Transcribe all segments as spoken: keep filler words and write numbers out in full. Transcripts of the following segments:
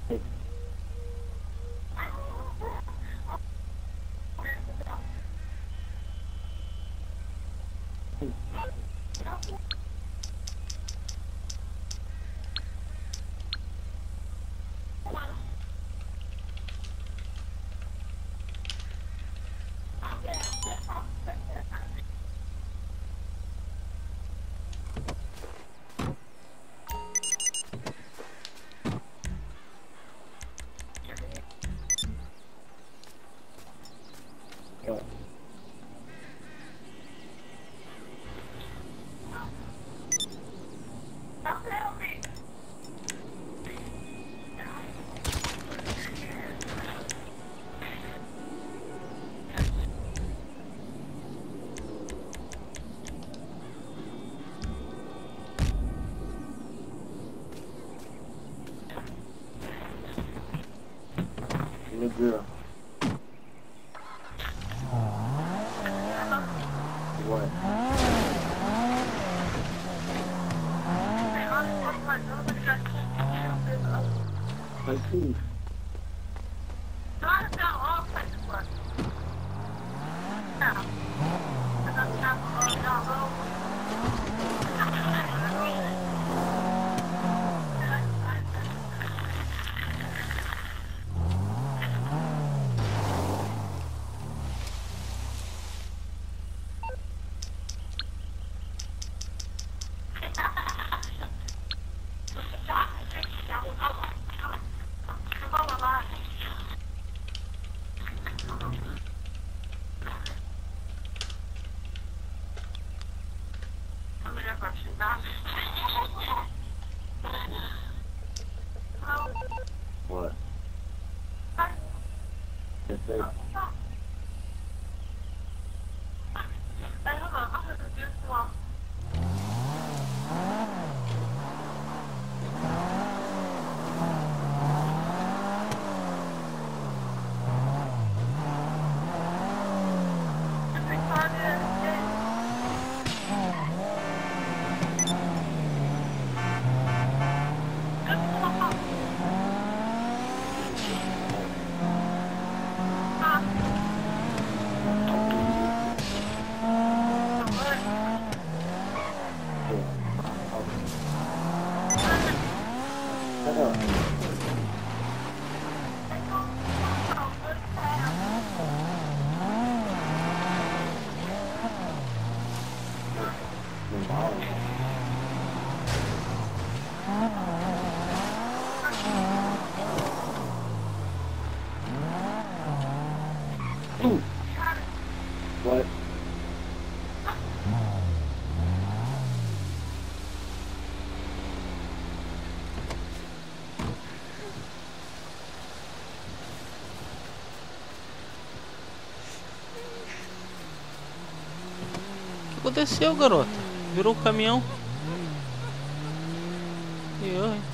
Good girl. What? I see. What? Yes, sir. What? O que aconteceu, garota? Virou o caminhão. E eu, hein?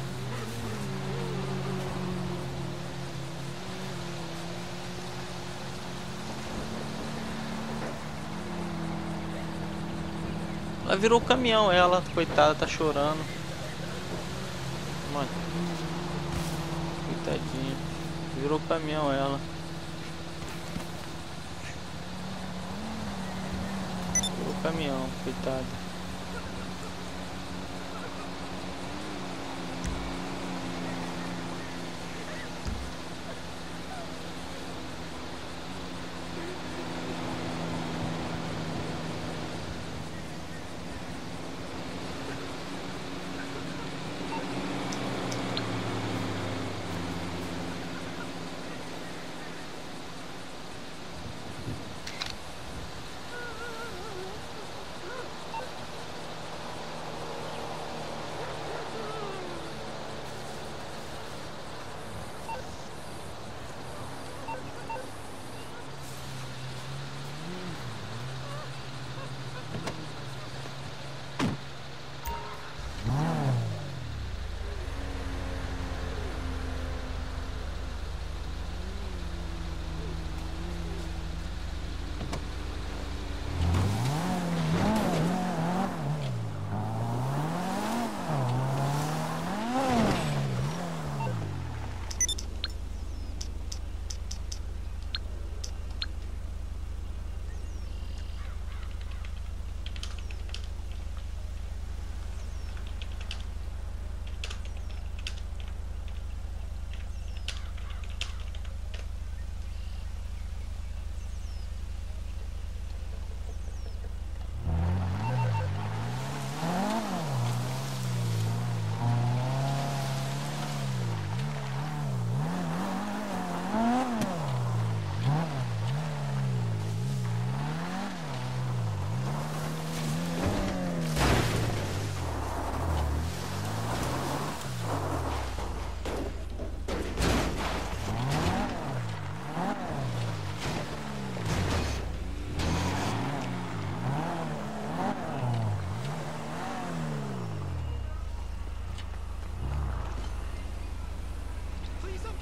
Ela virou o caminhão, ela, coitada, tá chorando. Mano. Coitadinha. Virou o caminhão, ela. Virou o caminhão, coitada.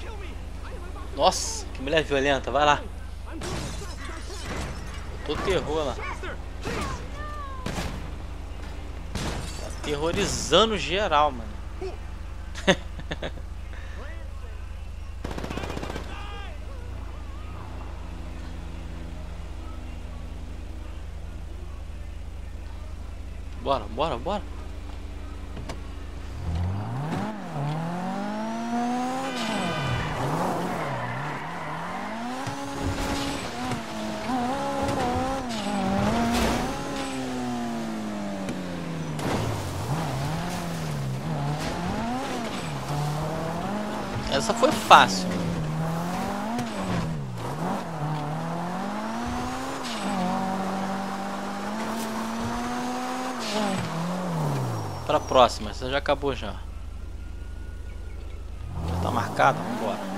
Nossa, que mulher violenta, vai lá. Tô terror lá. Tá terrorizando geral, mano. Bora, bora, bora. Essa foi fácil. Para a próxima, essa já acabou já. Já tá marcada, vamos embora.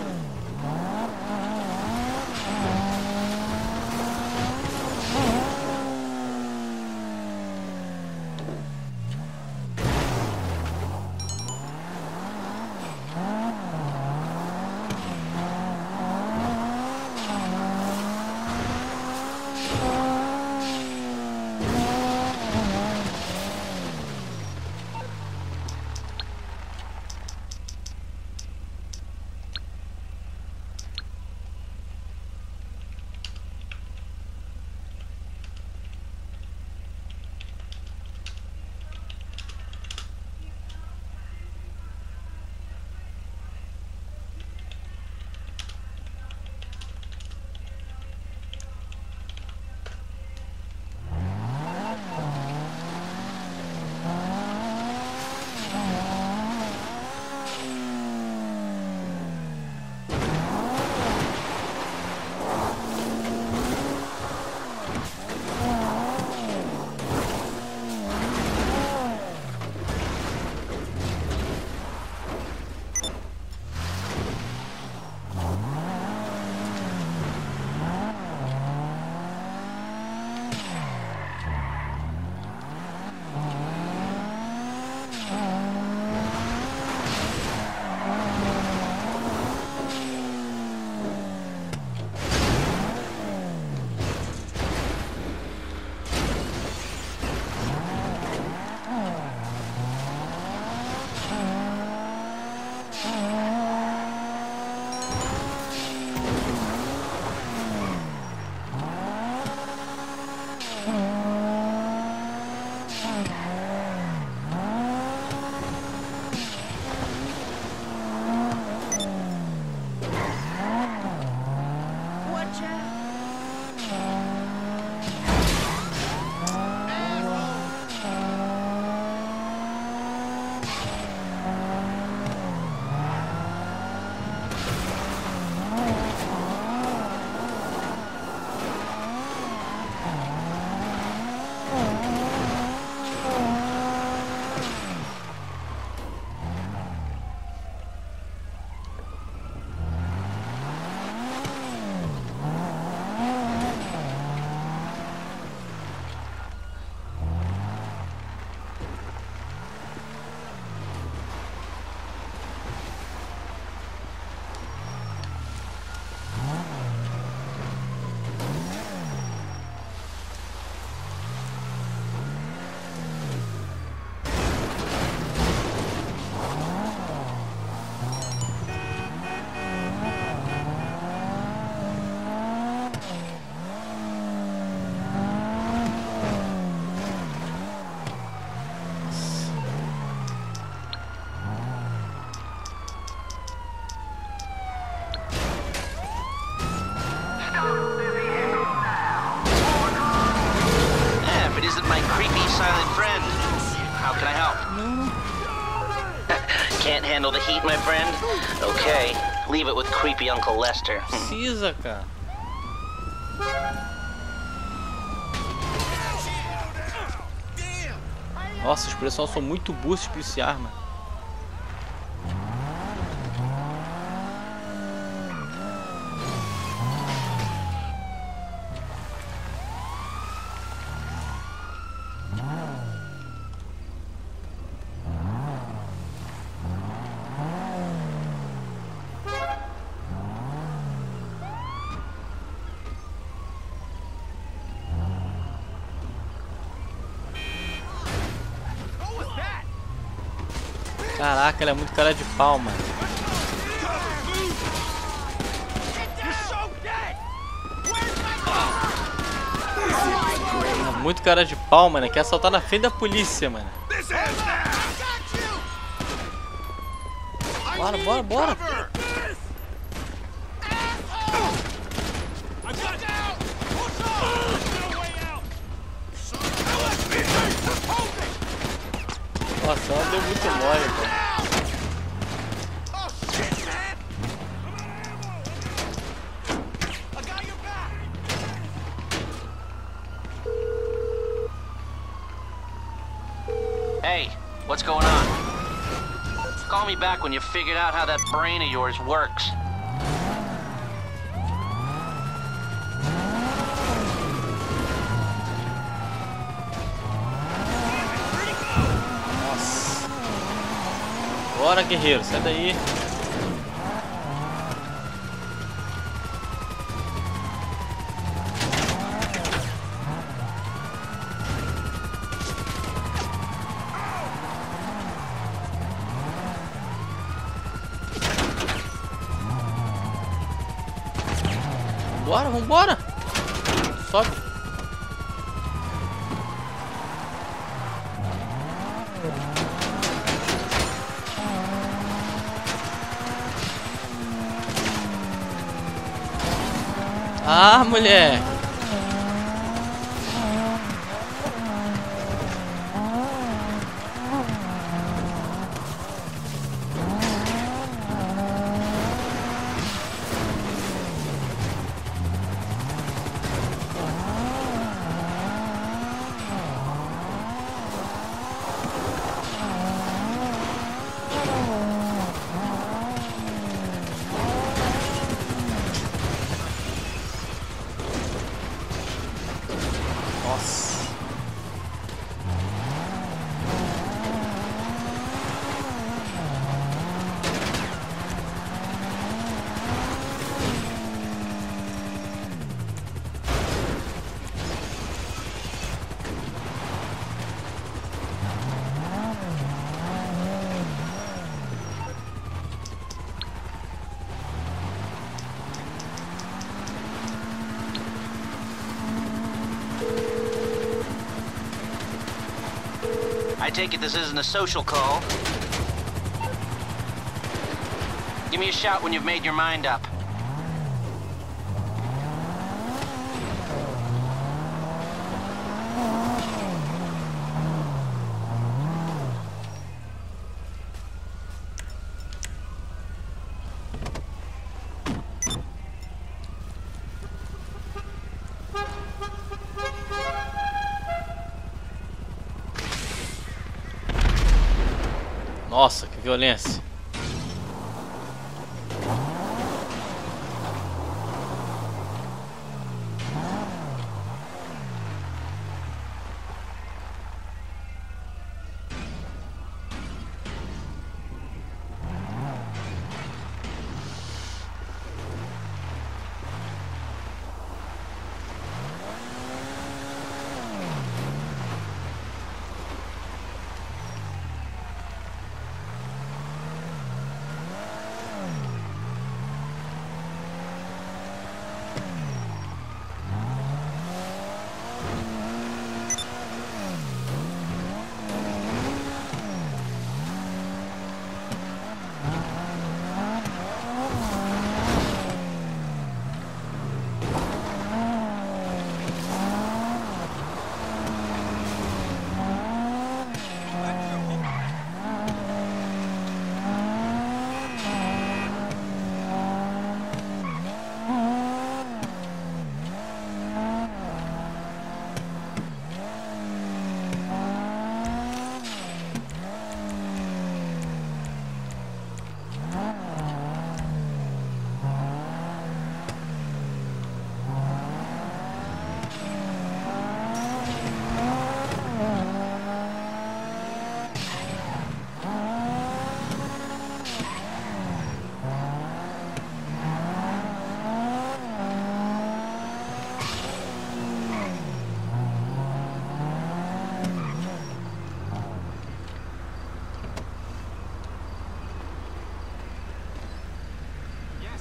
Can't handle the heat, my friend? Okay, leave it with creepy Uncle Lester. Precisa, cara. Nossa, os policiais são muito burros de policiar, mano. Caraca, ela é muito cara de pau, mano. É muito cara de pau, mano. Quer assaltar na frente da polícia, mano. Bora, bora, bora. Nossa, ela deu muito mole, cara. Hey, what's going on? Call me back when you figured out how that brain of yours works. Nossa. Bora, guerreiro, sai daí. Bora, vambora! Sobe! Ah, mulher! Nossa. I take it this isn't a social call. Give me a shout when you've made your mind up. Nossa, que violência.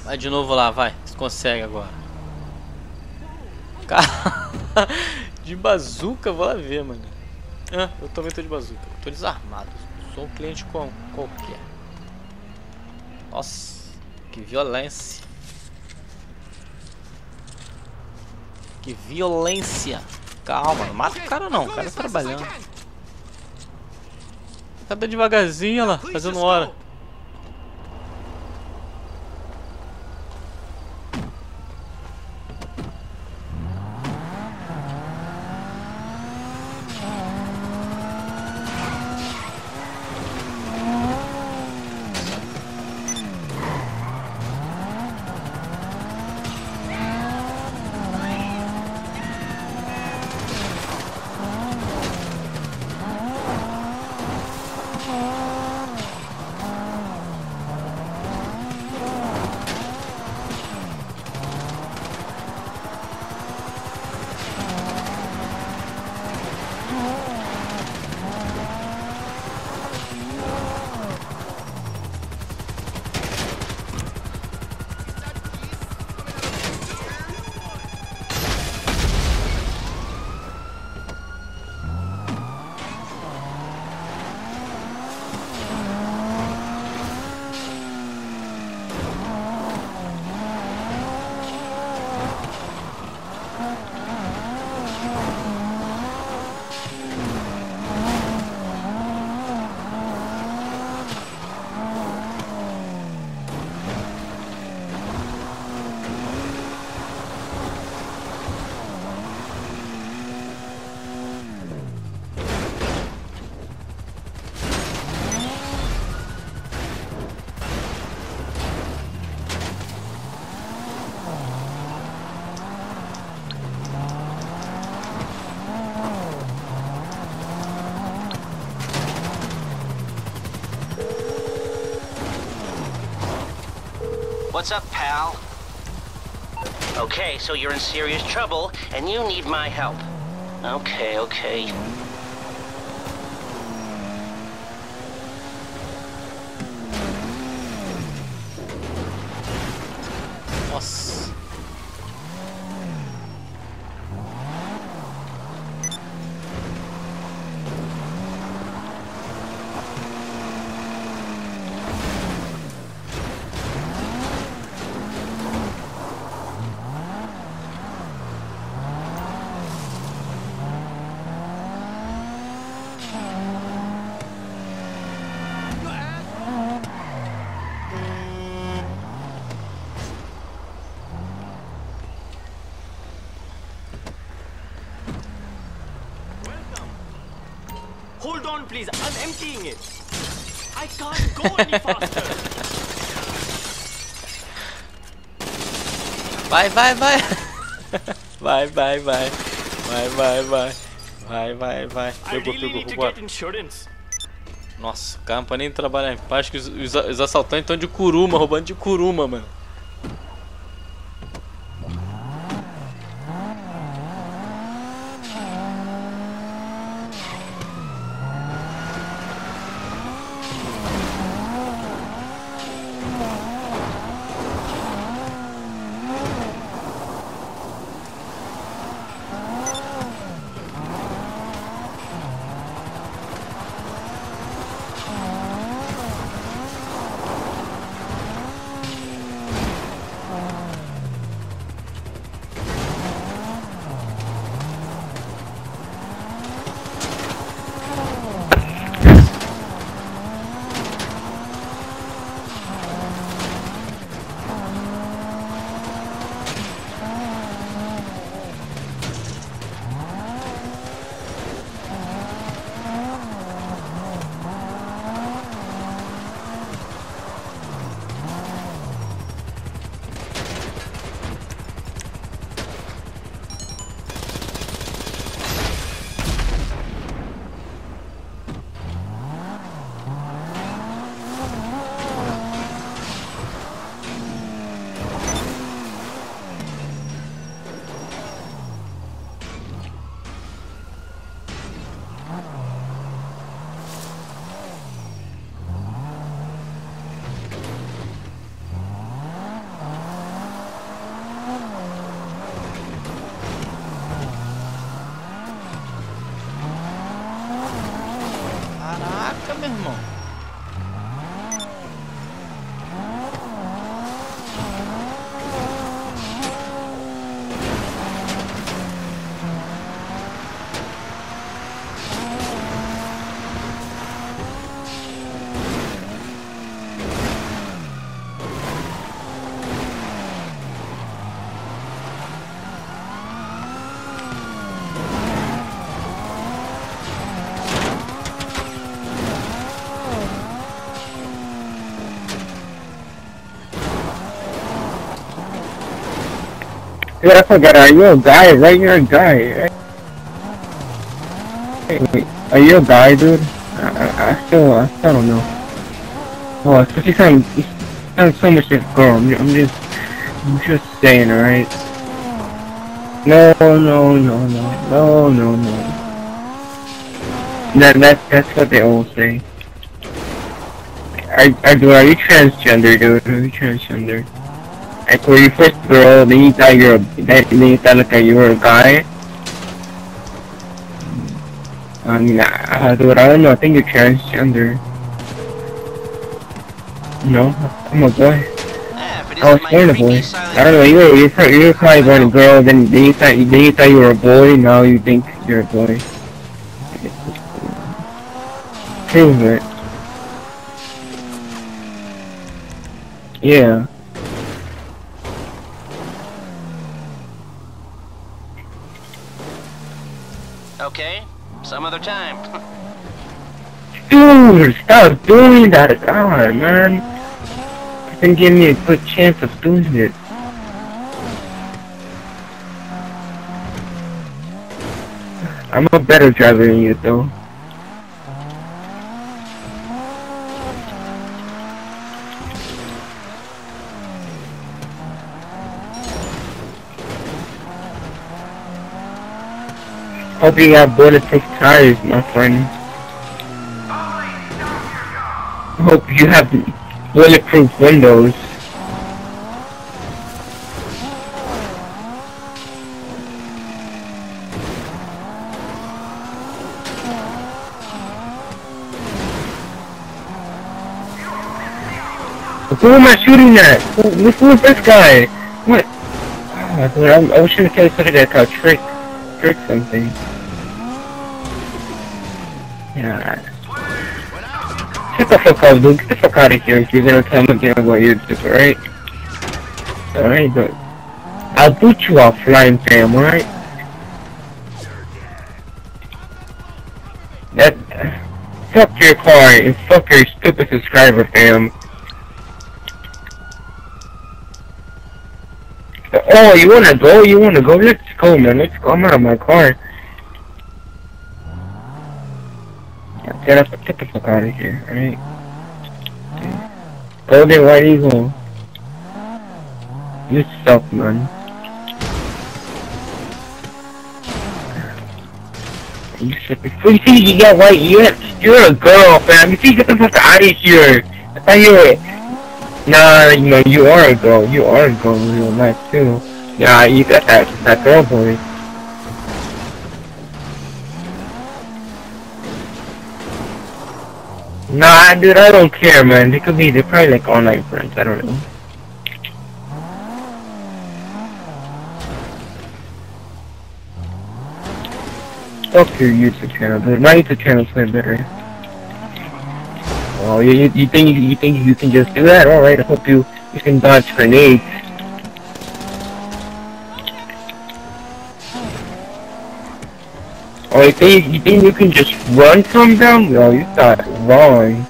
Vai de novo lá, vai. Você consegue agora. Cara, de bazuca, vou lá ver, mano. Ah, eu também tô de bazuca. Eu tô desarmado. Sou um cliente com qualquer. Nossa, que violência. Que violência. Calma, não mata o cara não. O cara tá trabalhando. Tá devagarzinho, olha lá, fazendo hora. What's up, pal? Okay, so you're in serious trouble, and you need my help. Okay, okay. Nossa. Hold on, please. I'm emptying it. I can't go any faster. Vai, vai, vai. Vai, vai, vai. Vai, vai, vai. Vai, vai, vai. I Pegou, really pegou, need to vambora. get insurance. Nossa, o cara não pode nem trabalhar em paz. Acho que os, os, os assaltantes estão de curuma, roubando de curuma, mano. Dude, I forgot, are you a guy, right? You're a guy, right? Wait, are you a guy, dude? I, I, I still, I still don't know. Oh, especially sound, you sound so much like a girl. I'm, I'm just, I'm just saying, alright? No, no, no, no, no, no, no. That, that, that's what they all say. Are, are, dude, are you transgender, dude? Are you transgender? Like, were you first a girl, then you thought you're a, then you thought like you were a guy? I mean, I, dude, I don't know, I think you're transgender. No, I'm a boy. Ah, if it I was isn't my born a creepy boy. silent I don't know, you were, you were, you were probably born a girl, then, then you thought, then you thought you were a boy, now you think you're a boy. Prove it. Yeah. Okay, some other time. Dude, stop doing that, God, man. You can give me a good chance of doing it. I'm a better driver than you, though. Hope you got bulletproof tires, my friend. Hope you have bulletproof windows. Who am I shooting at? Who, who is this guy? What? Oh, dude, I'm, I was trying to kill somebody that got trick, trick something. Yeah. Get the fuck out, dude. Get the fuck out of here if you're gonna tell me again what you're doing, alright? Alright, but I'll boot you offline, fam, alright? That... Fuck your car and fuck your stupid subscriber, fam. Oh, you wanna go? You wanna go? Let's go, man. Let's go. I'm out of my car. Get up, get the fuck out of here, alright? Golden White Eagle. You suck, man. You suck. You see, you got white, you're, you're a girl, fam. You see, get the fuck out of here. I thought you were... Nah, you know, you are a girl. You are a girl in real life, too. Yeah, you got that, that girl boy. Nah, dude, I don't care, man. They could be, they're probably like online friends. I don't know. Fuck your YouTube channel, dude. My YouTube channel's way better. Oh, you, you, you think you think you can just do that? All right. I hope you you can dodge grenades. Oh, you think you think you can just run from them? No, you thought wrong.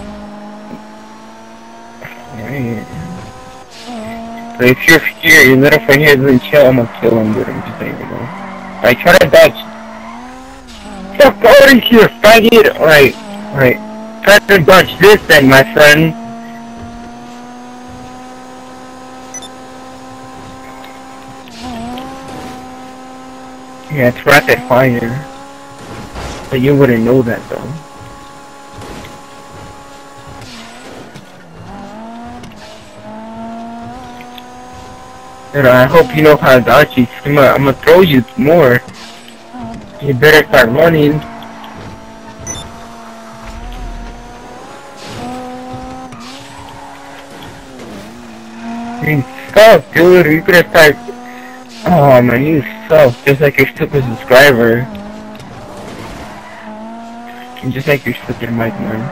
Right. So if you're here, your little friend here doesn't chill, I'm gonna kill him, dude. I'm just saying, you know. Alright, try to dodge. Fuck out of here, faggot! Alright, alright. Try to dodge this then, my friend. Yeah, it's rapid fire. But you wouldn't know that though. And I hope you know how to dodge these. I'm gonna, I'm gonna throw you more. You better start running. You suck, dude. You could have started. Oh man, you suck. Just like your stupid subscriber. And just like your stupid mic, man.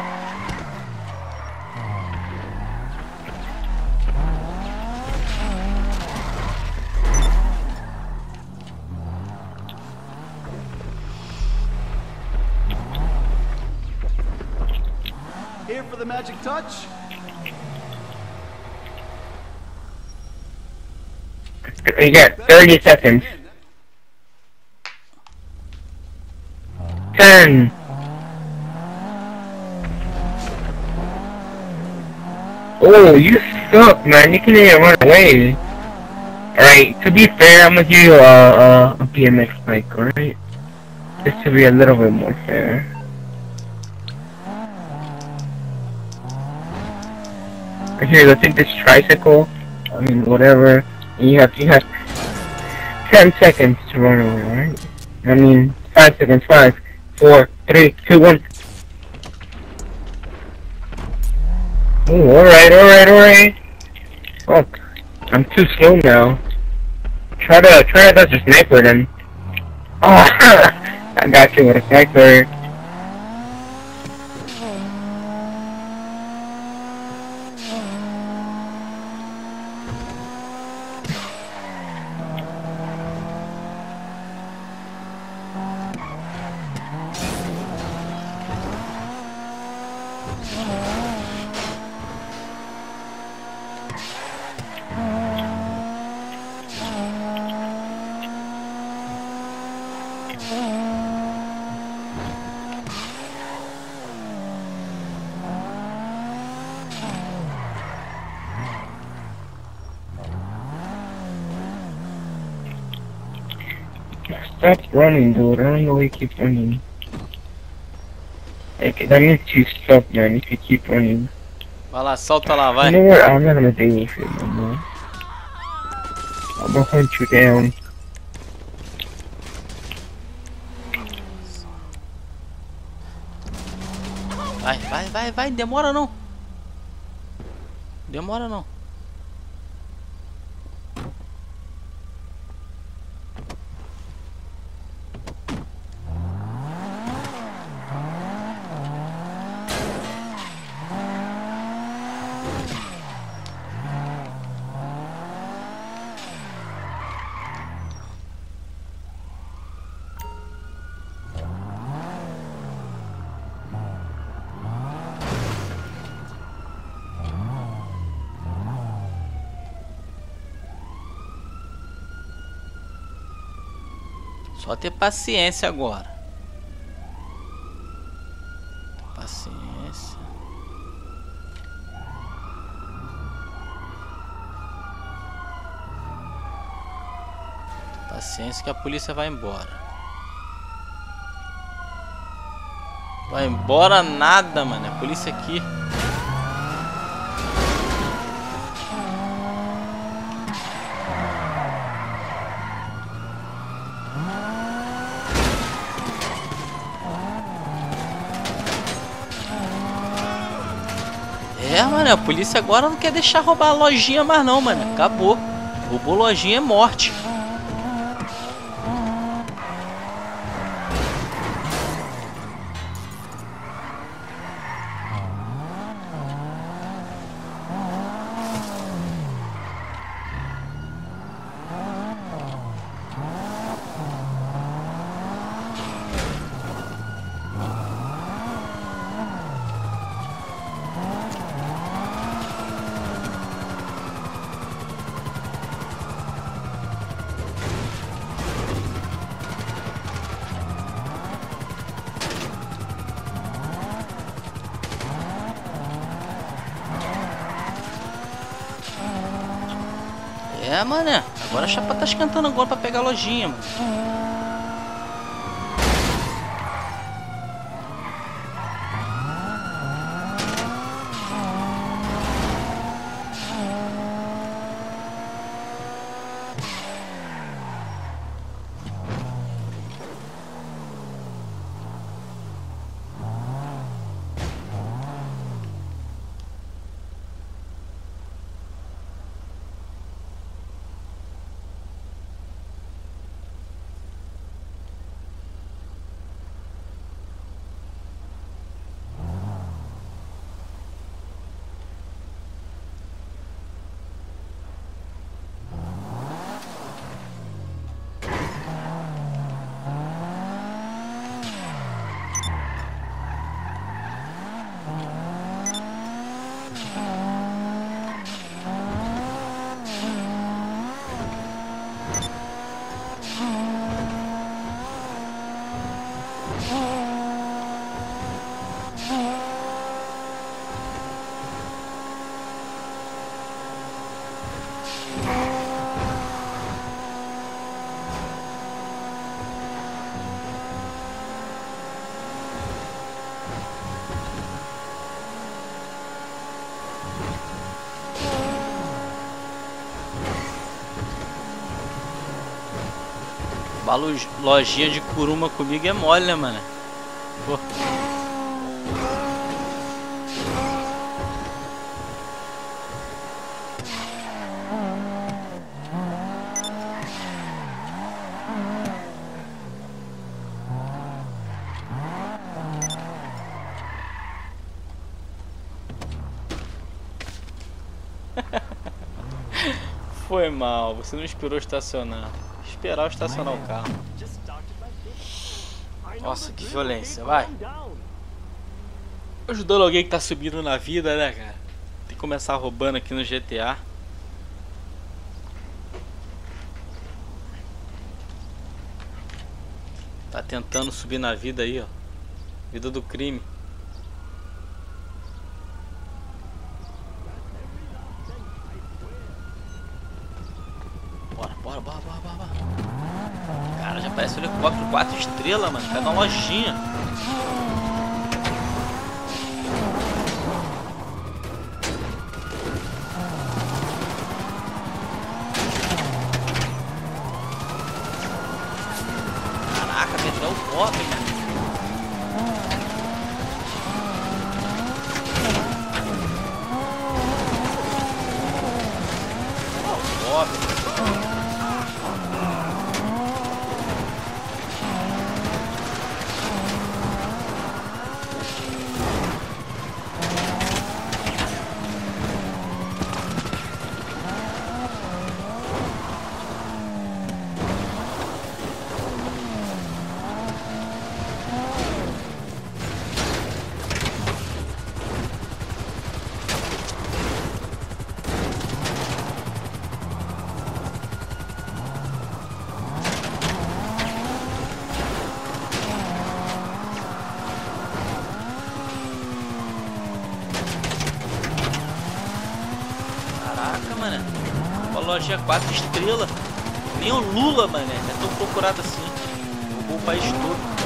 Here for the magic touch? You got thirty seconds. Ten. Oh, you suck, man. You can't even run away. Alright, to be fair, I'm gonna give you a, a, a B M X bike, alright? Just to be a little bit more fair. Here, let's take this tricycle. I mean, whatever. And you have, you have ten seconds to run away, alright? I mean, five seconds. Five, four, three, two, one. Oh, alright, alright, alright. Oh, I'm too slow now. Try to, try to dodge a sniper then. Oh, I got you with a sniper. Stop running, dude. I don't know why you keep running. Like, that means you suck, man, if you keep running. Vai lá, salta lá, You vai. know what? I'm not gonna deal with it no more. I'm gonna hunt you down. Vai, vai, vai, vai. Demora não. Demora não. Só ter paciência agora. Paciência. Paciência que a polícia vai embora. Vai embora nada, mano. A polícia aqui. É, mano, a polícia agora não quer deixar roubar a lojinha mais não, mano. Acabou. Roubou lojinha é morte. É, mané. Agora a chapa tá esquentando agora pra pegar a lojinha, mano. Balu, lojinha de Kuruma comigo é mole, né, mano? Pô. Foi mal, você não esperou estacionar. Esperar eu estacionar o carro. Nossa, que violência, vai. Ajudando alguém que tá subindo na vida, né, cara? Tem que começar roubando aqui no G T A. Tá tentando subir na vida aí, ó. Vida do crime. Bora, bora, bora, bora, bora, bora. Cara, já parece um helicóptero quatro estrelas, mano. Pega uma lojinha. Caraca, meteu o pop, hein? Lojinha quatro estrelas. Nem o Lula, mané, é tão procurado assim. Roubou o país todo.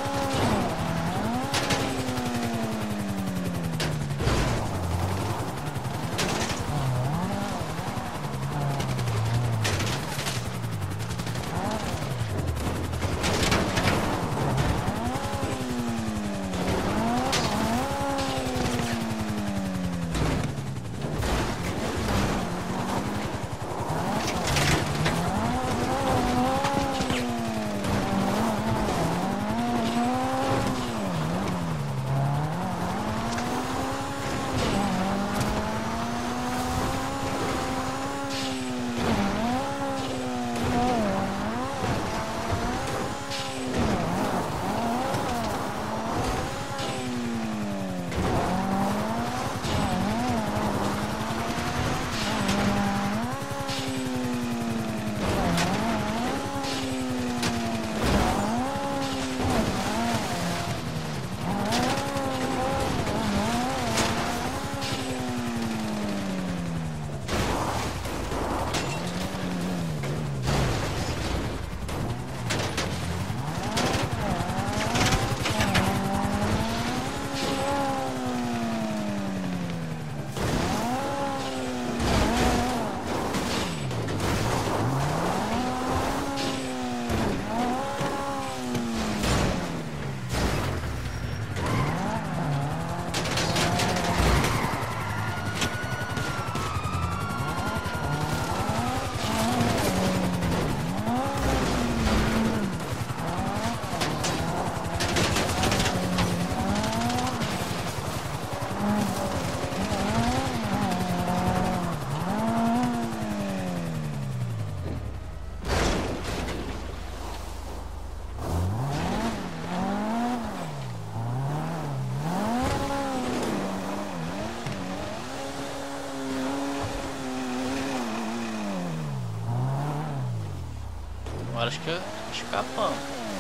Agora acho que escapamos.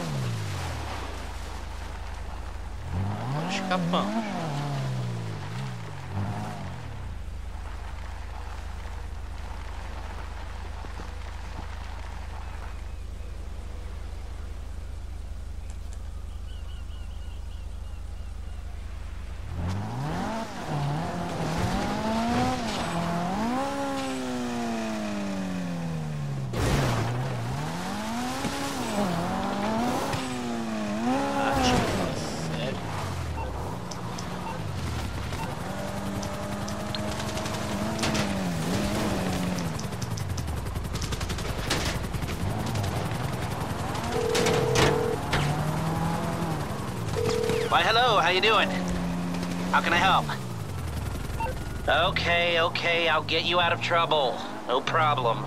Agora escapamos. Why, hello, how you doing? How can I help? Okay, okay, I'll get you out of trouble. No problem.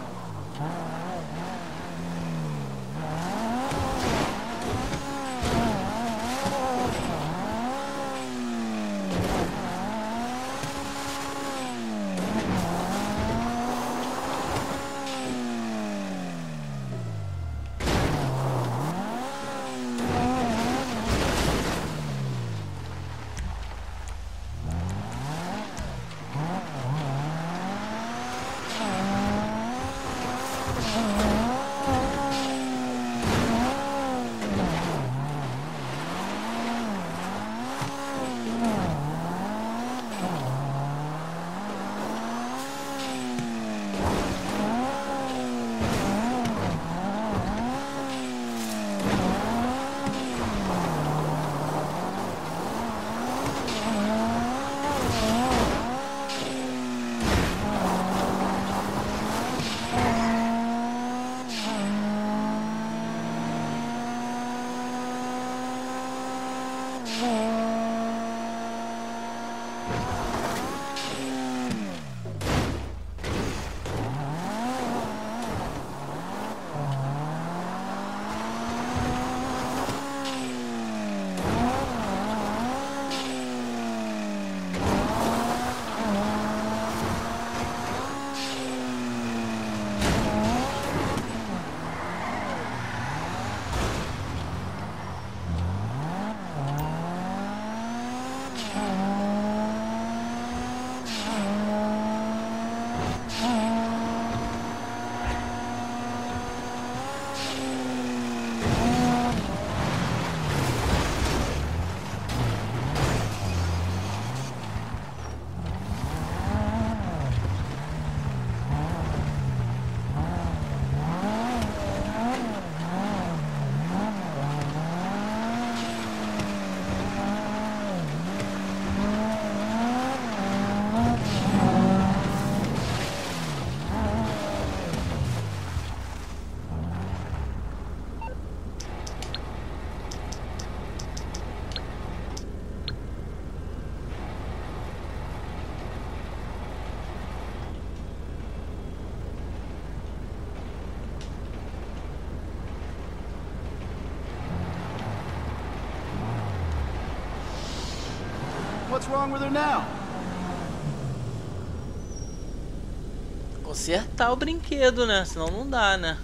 What's wrong with her now? Consertar o brinquedo, né? Senão não dá, né?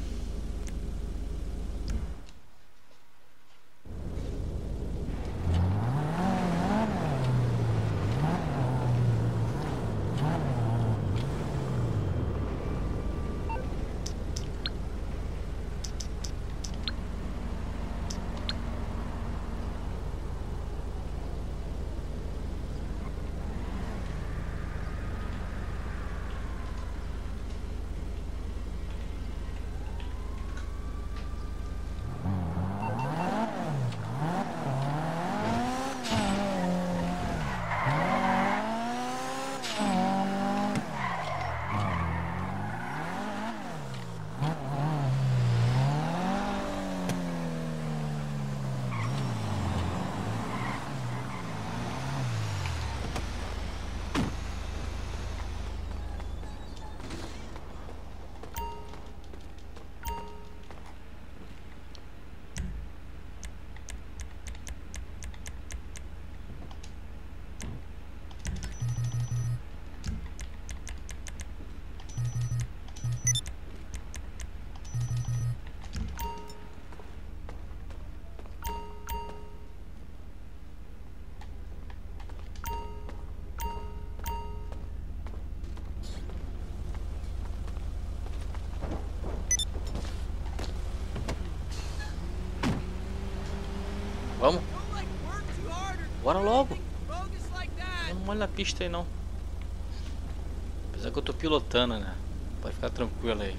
Vamos? Bora logo. Não olha a pista aí não. Apesar que eu tô pilotando, né? Pode ficar tranquilo aí.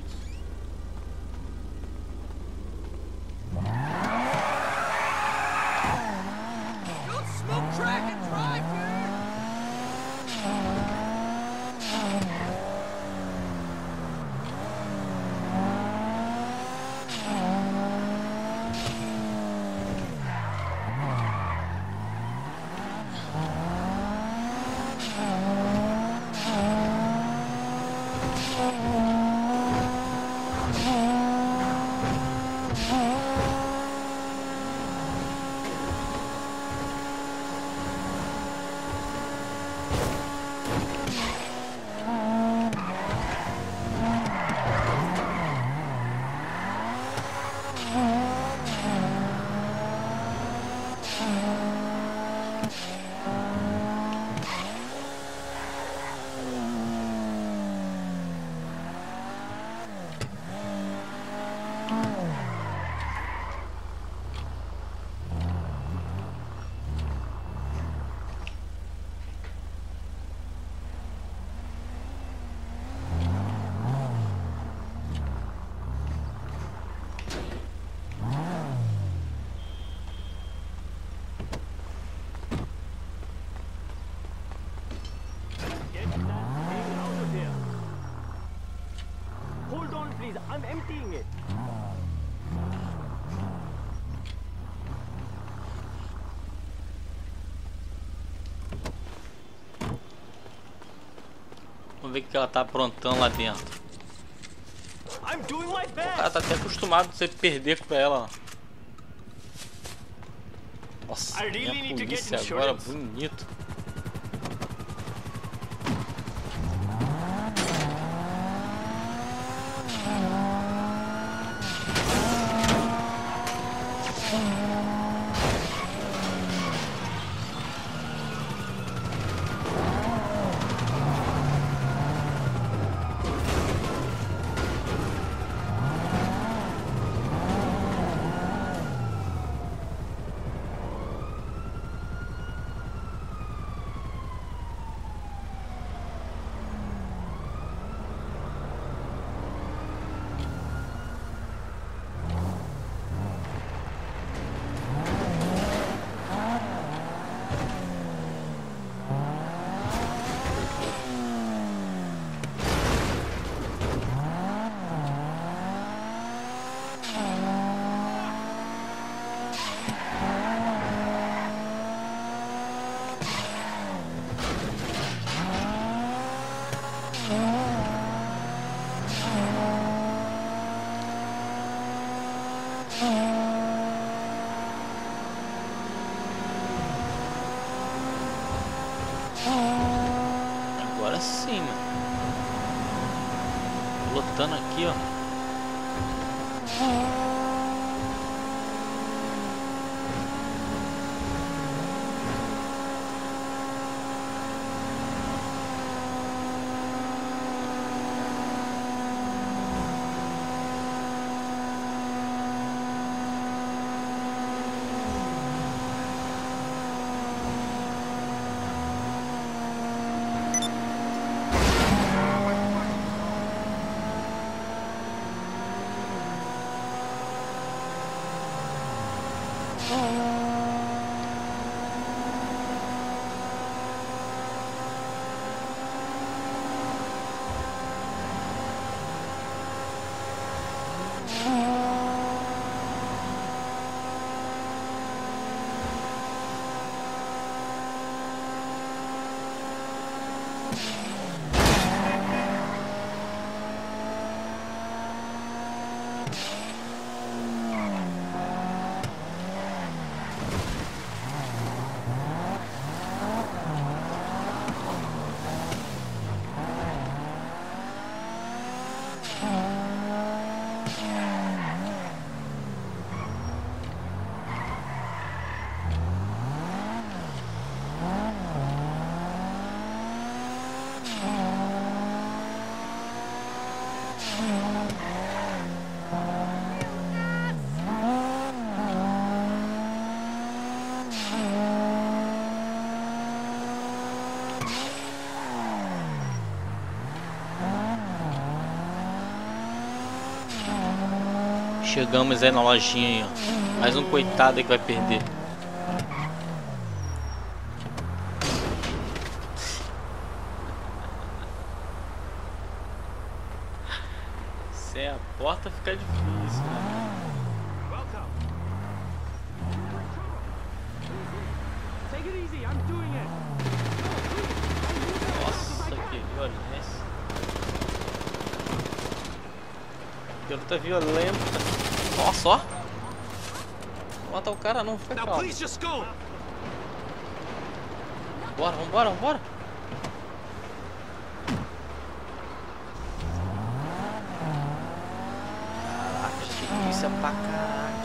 please. I'm emptying it. Vamos ver o que ela tá aprontando lá dentro. I'm doing my O cara best. tá até acostumado a você perder com ela. Nossa, I really minha need to get polícia agora insurance. bonito. Agora sim, mano. Lotando aqui, ó. Chegamos aí na lojinha aí, ó. Mais um coitado aí que vai perder. Sem a porta fica difícil, né? Take it easy. I'm doing it. Nossa, que violência. Garota violenta. Nossa, ó. Não mata o cara não, fica Now calmo. please just go. Bora, vambora, vambora. Caraca, delícia pra caraca.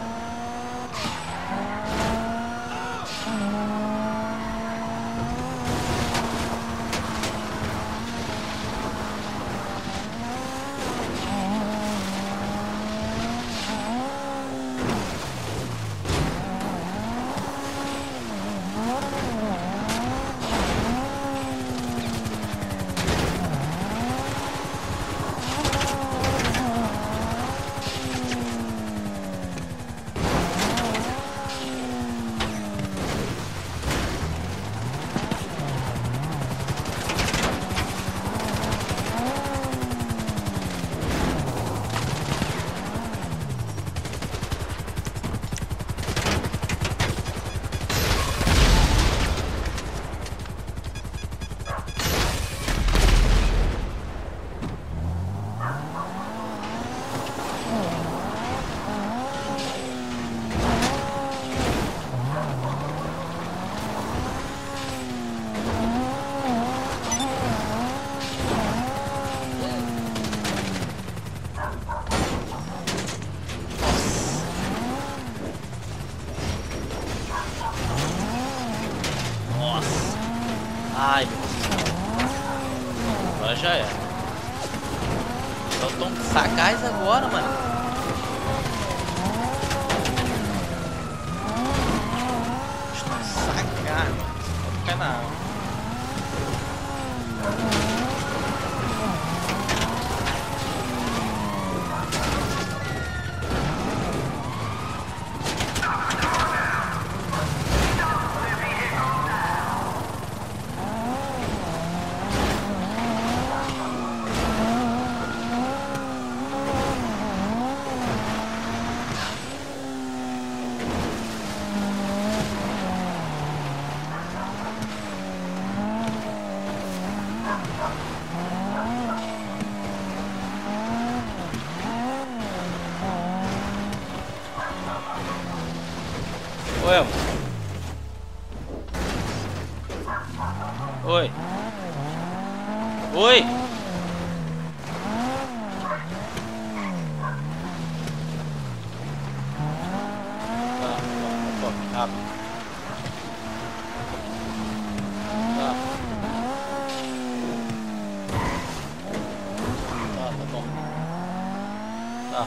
já era. Só tão sagaz agora, mano. Estou sagaz, mano. Vou ficar na água. Oi, amor. Oi. Oi. Tá, tá, tá, rápido. Tá. Tá, tá bom. Tá.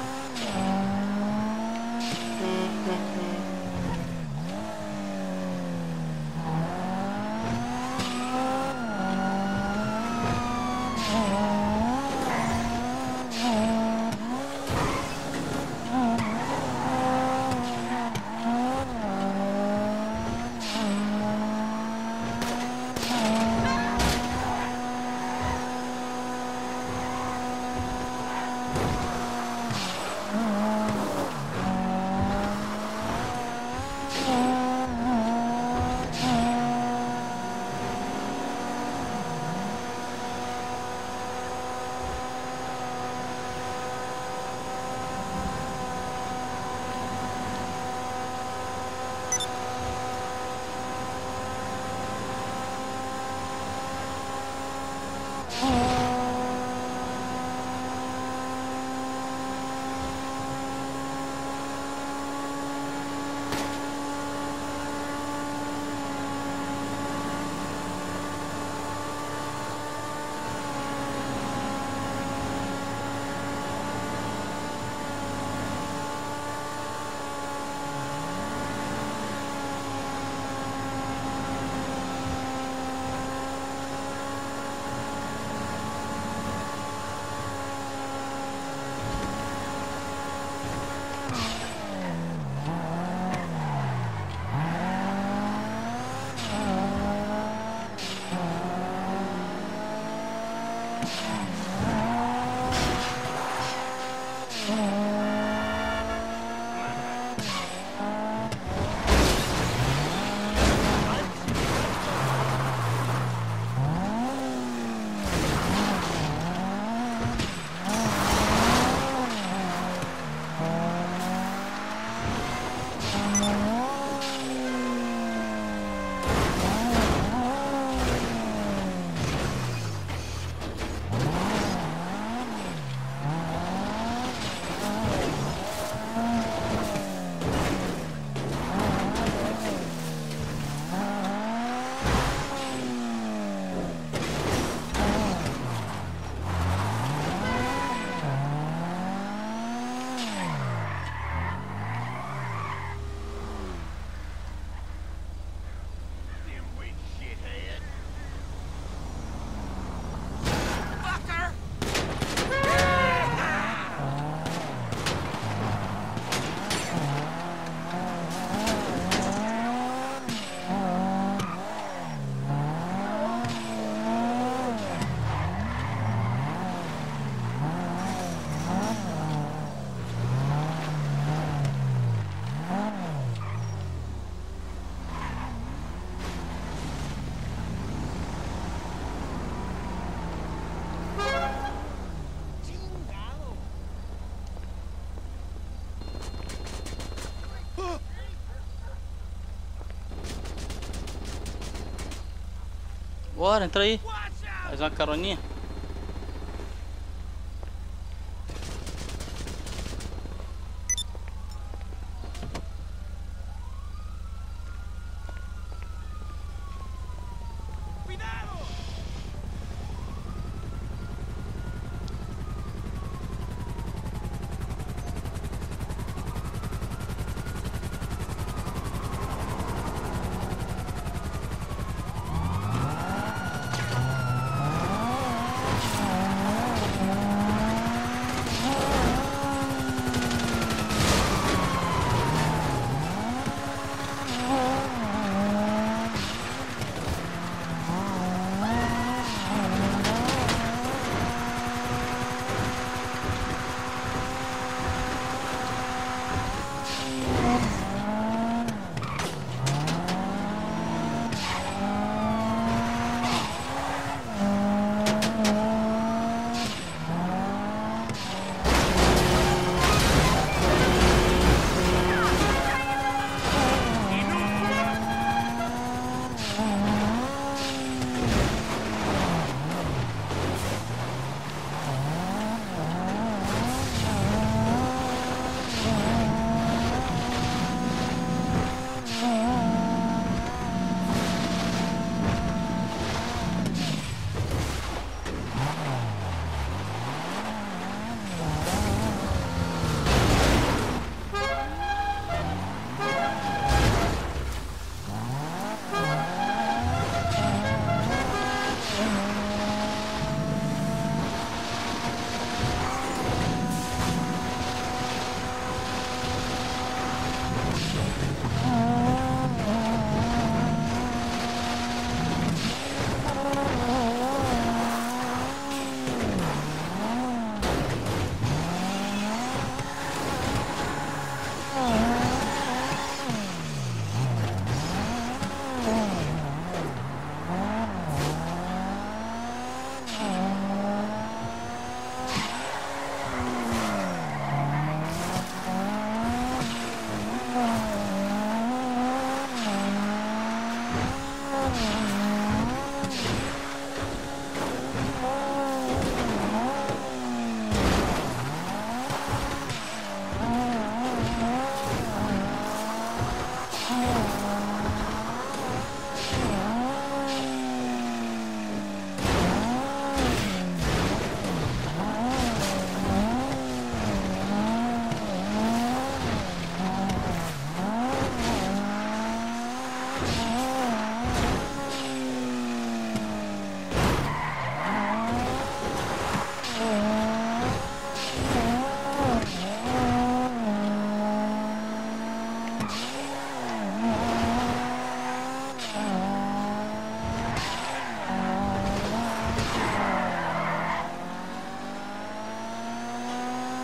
Bora, entra aí. Faz uma caroninha.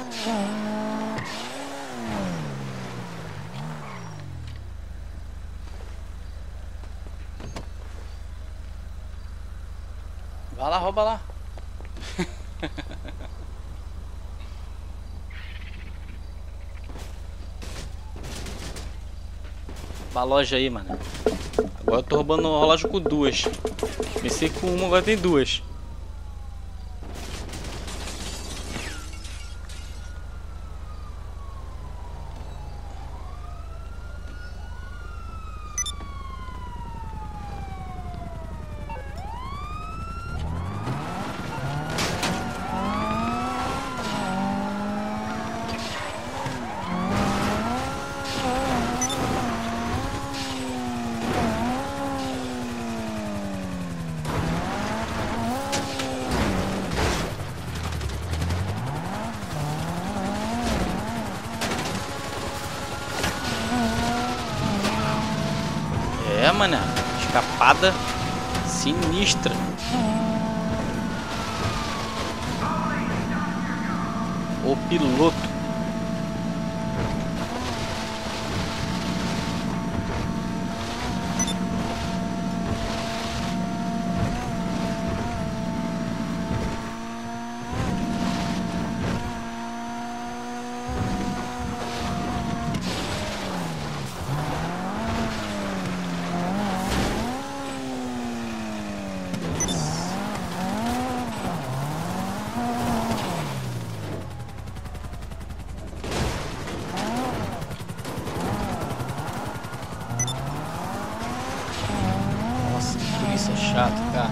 Vai lá, rouba lá. Uma loja aí, mano. Agora eu tô roubando uma loja com duas. Comecei com uma, agora tem duas. É, mano, escapada sinistra. O piloto. Isso é chato, cara.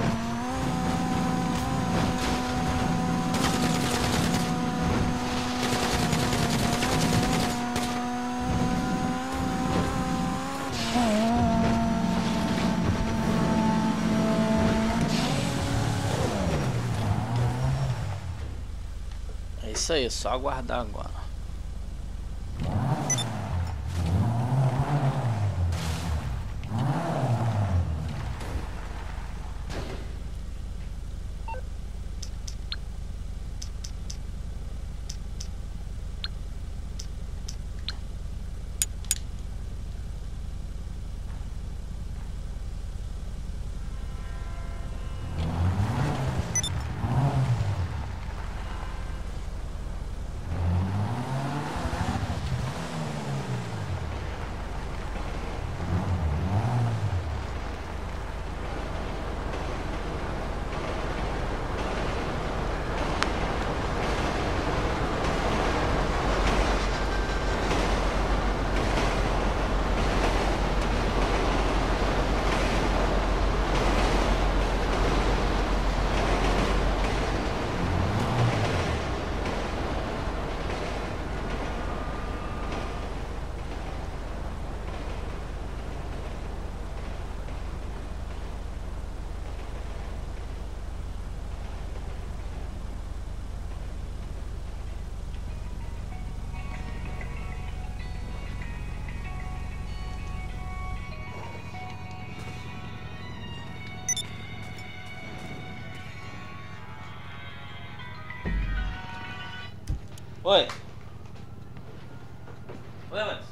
É isso aí, só aguardar agora. Oi. Oi, Alex.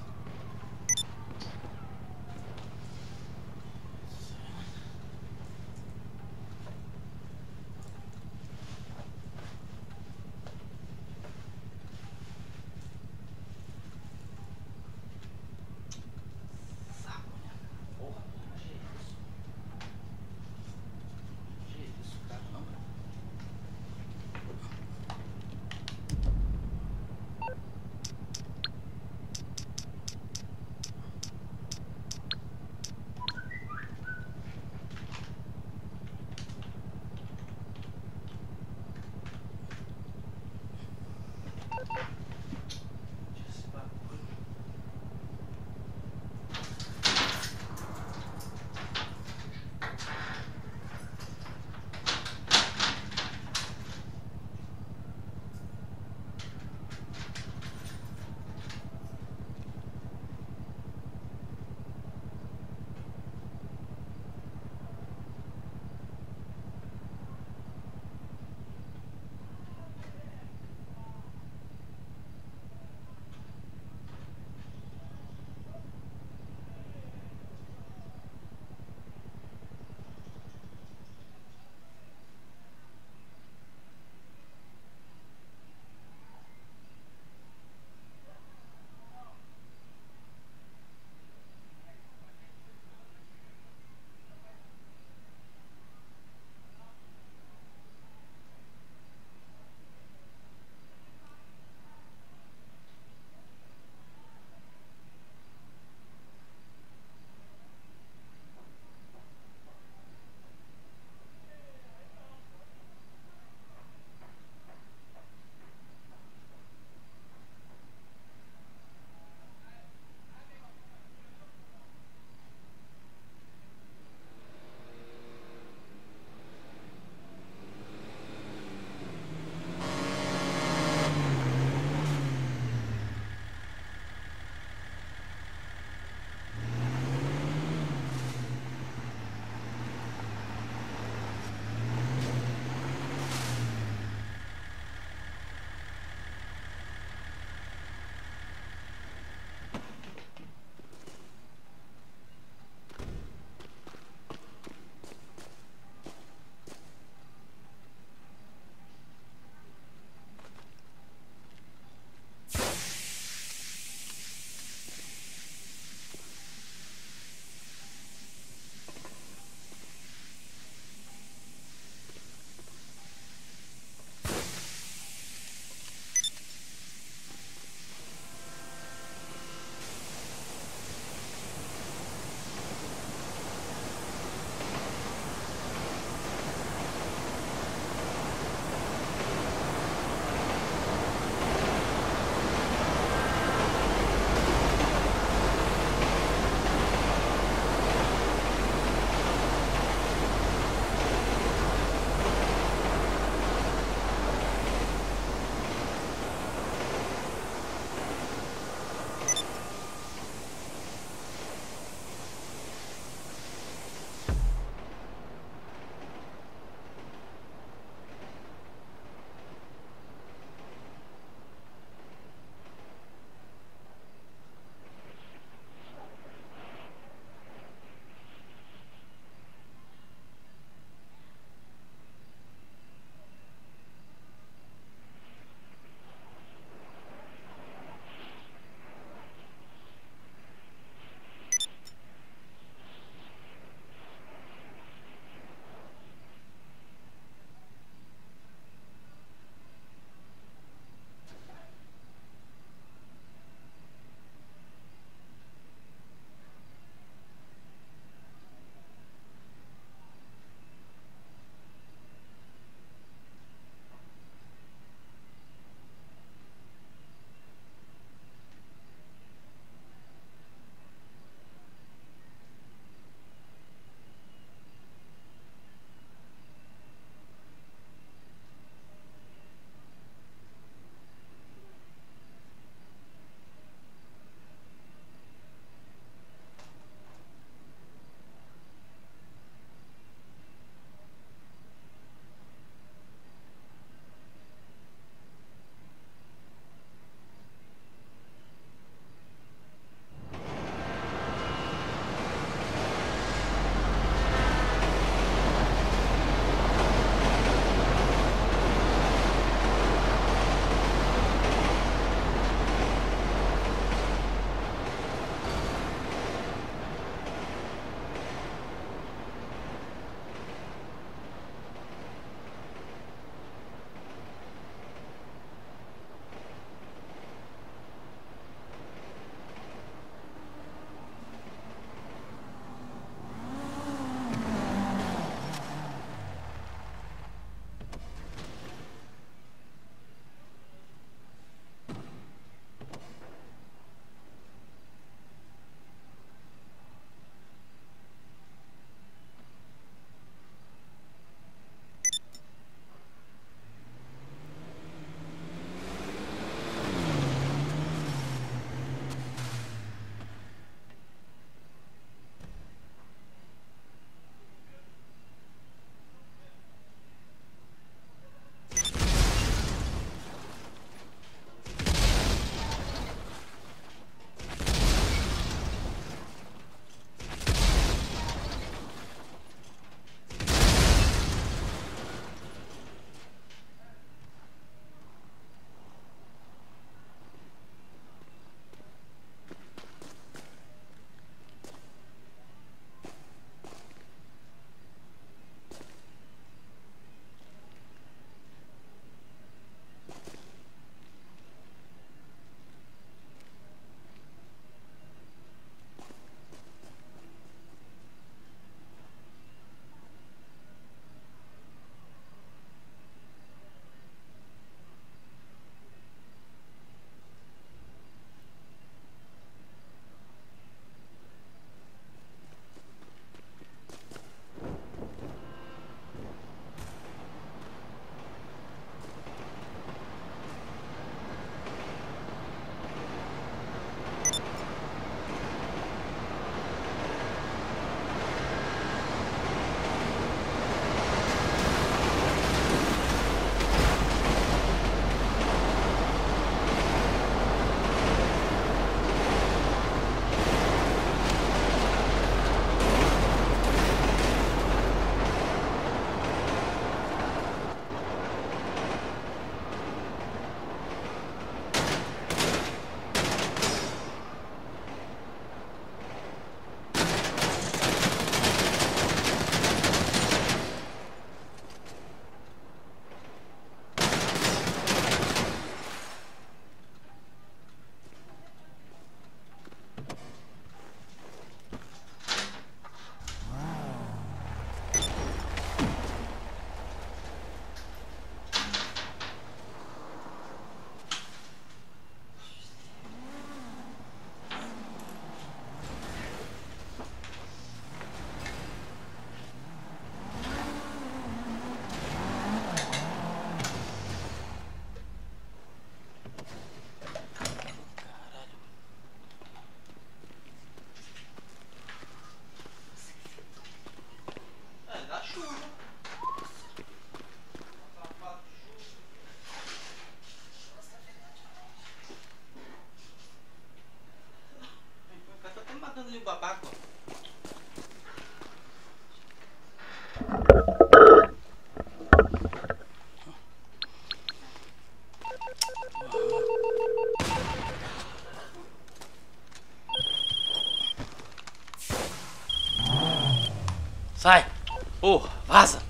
Sai! Porra, vaza!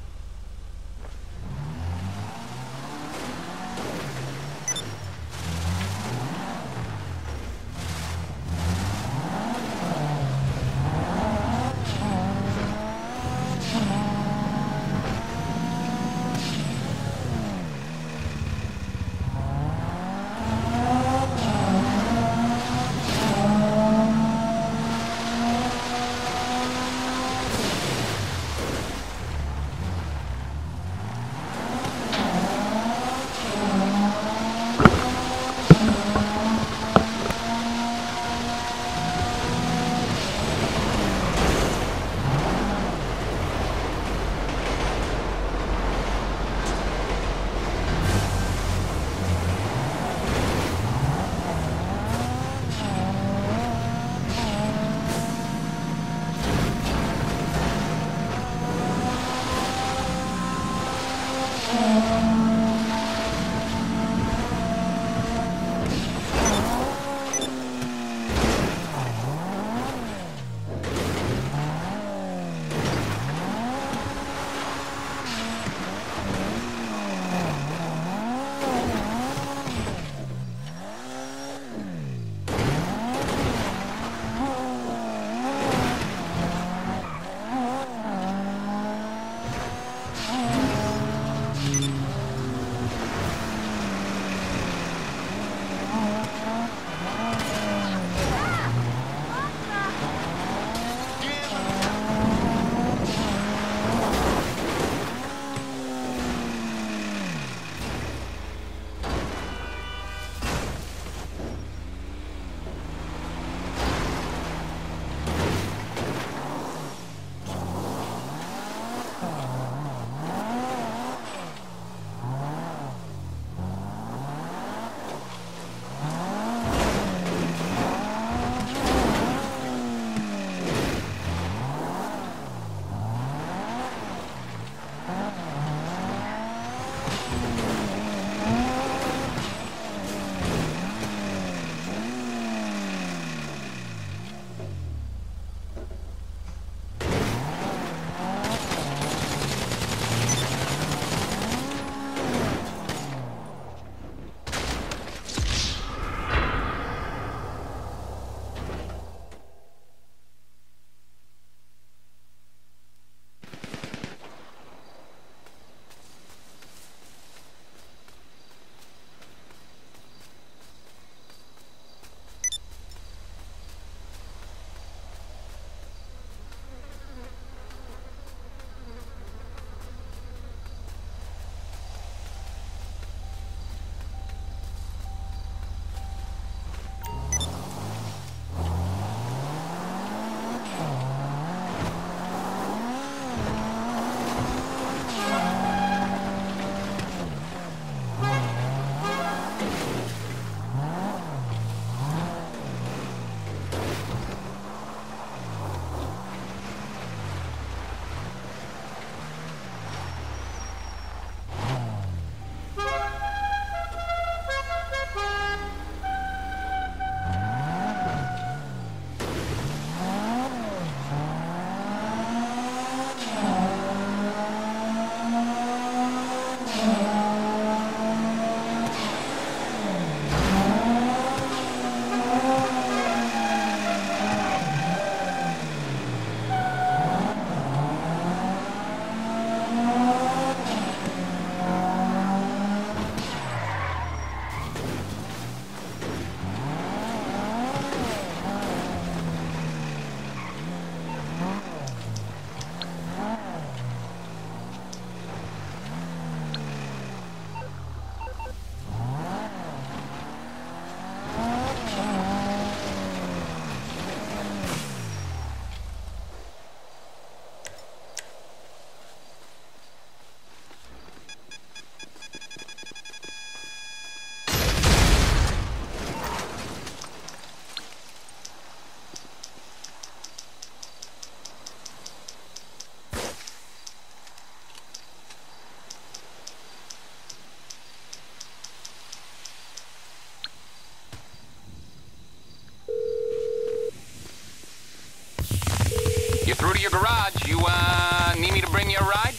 You're through to your garage. You, uh, Uh, need me to bring you a ride?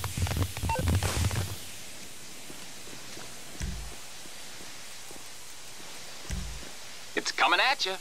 It's coming at you.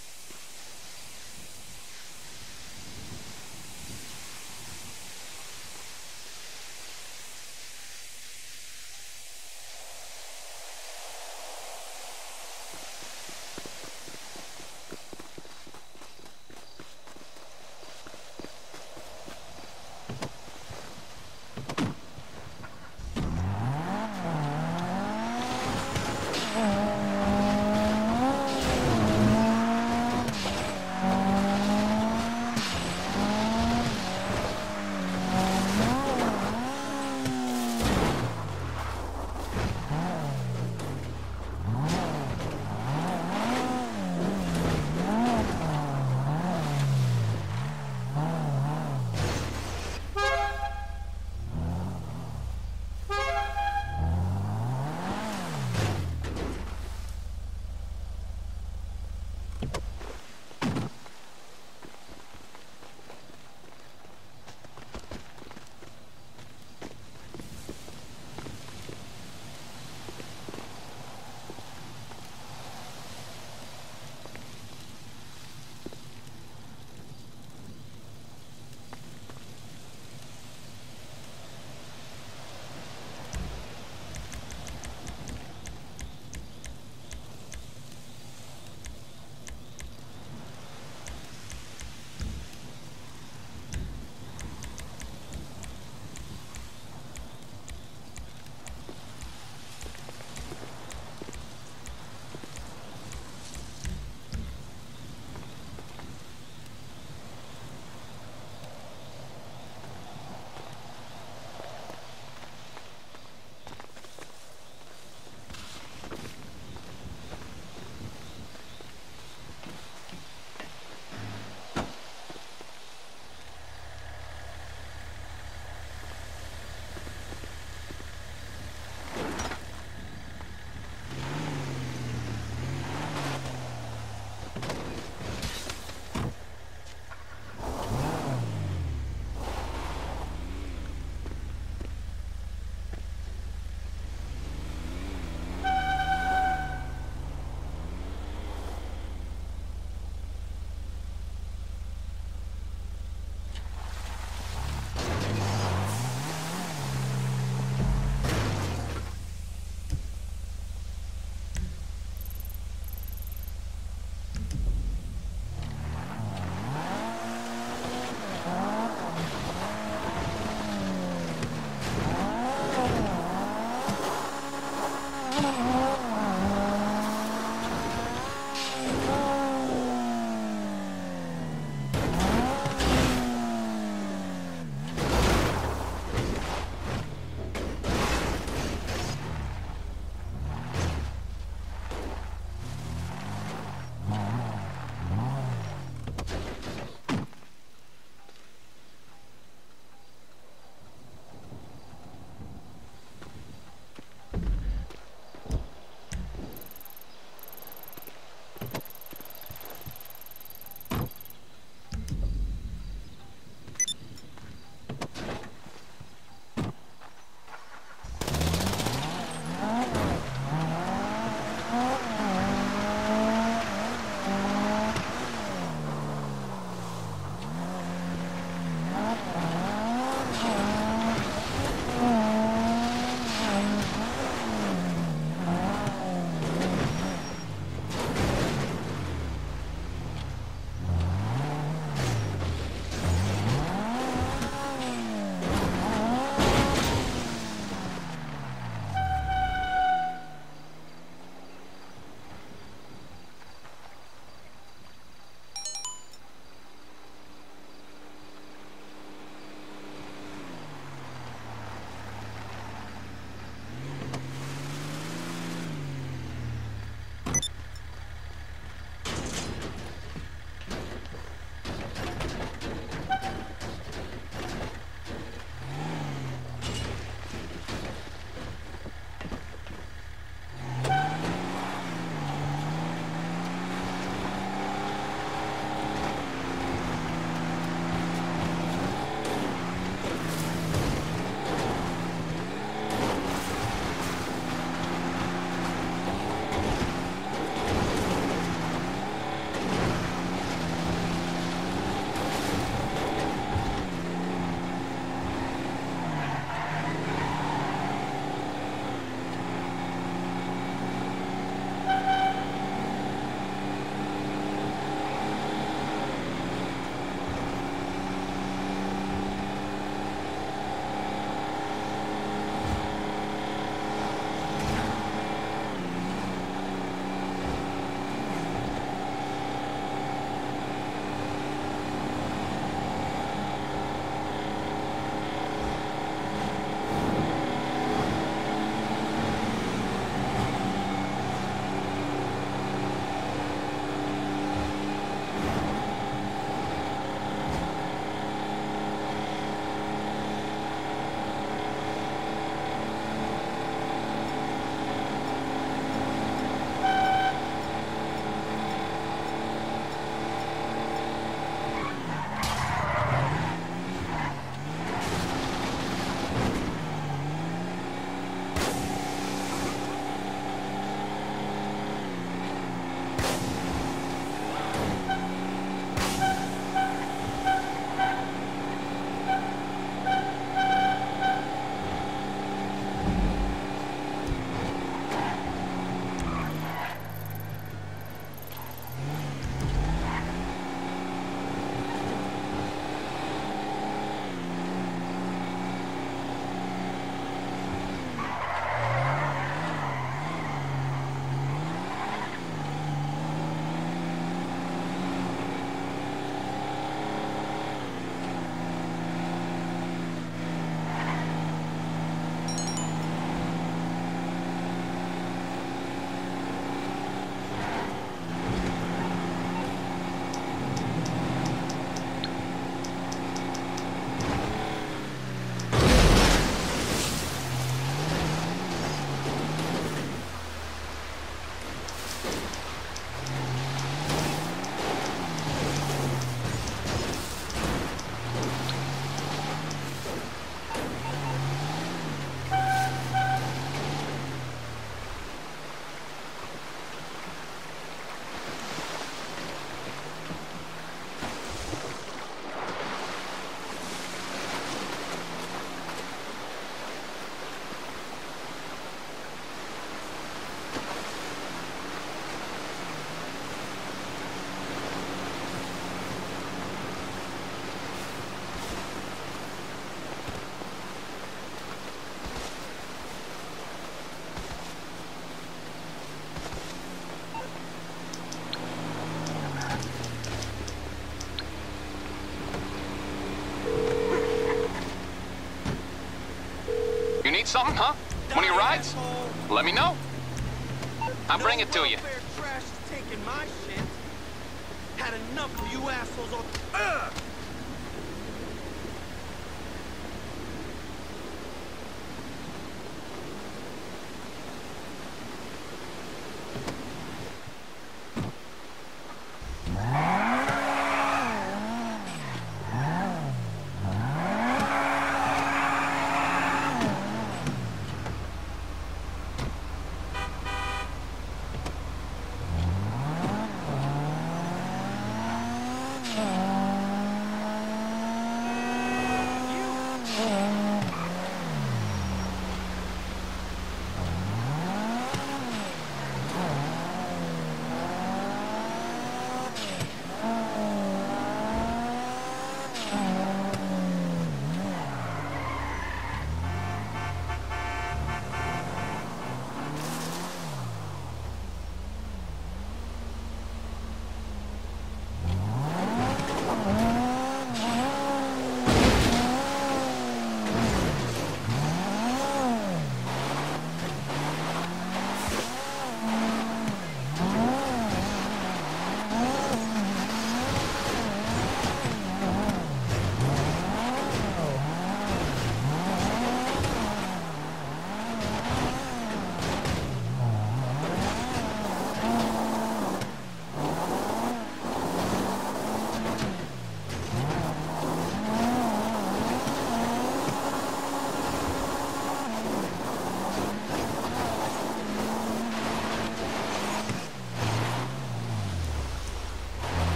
Need something, huh? One of your rides? Let me know. I'll bring it to you. Welfare trash is taking my shit. Had enough of you assholes on. Ugh!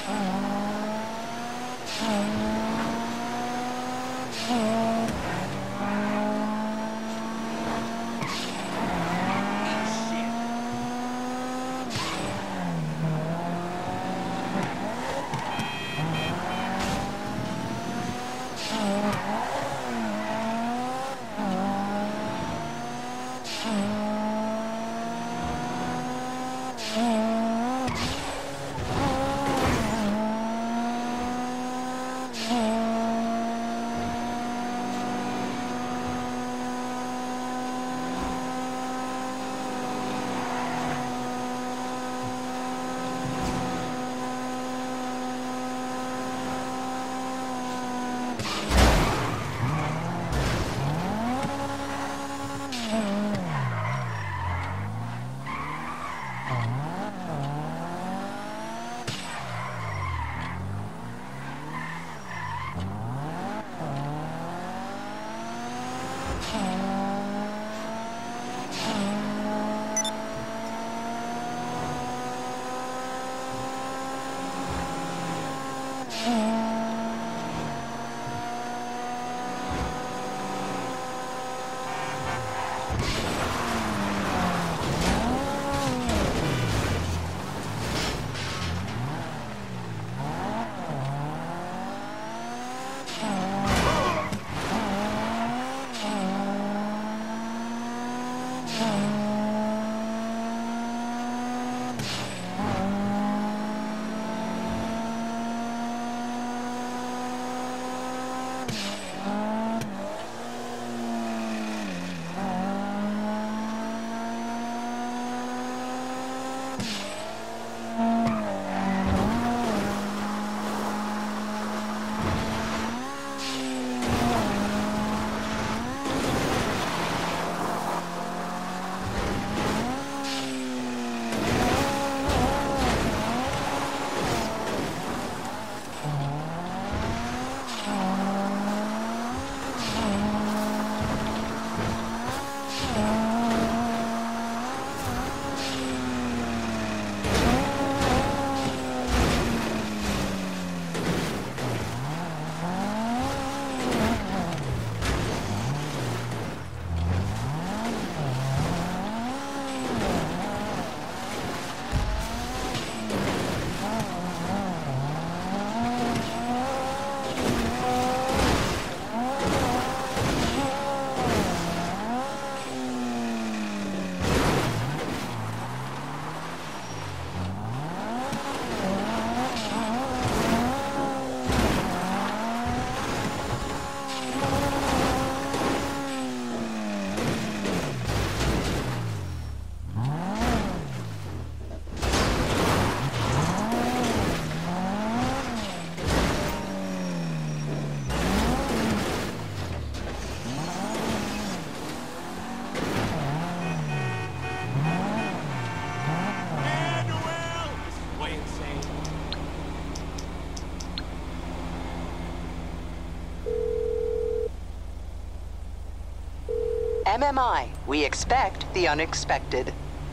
M M I, we expect the unexpected.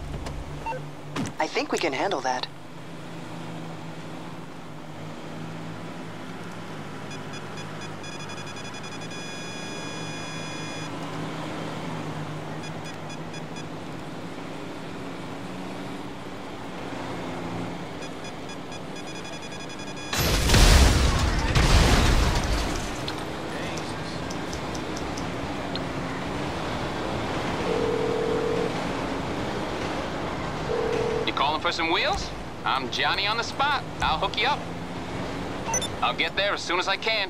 I think we can handle that. For some wheels? I'm Johnny on the spot. I'll hook you up. I'll get there as soon as I can.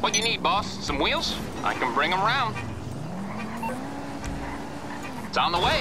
What you need, boss? Some wheels? I can bring them round. It's on the way.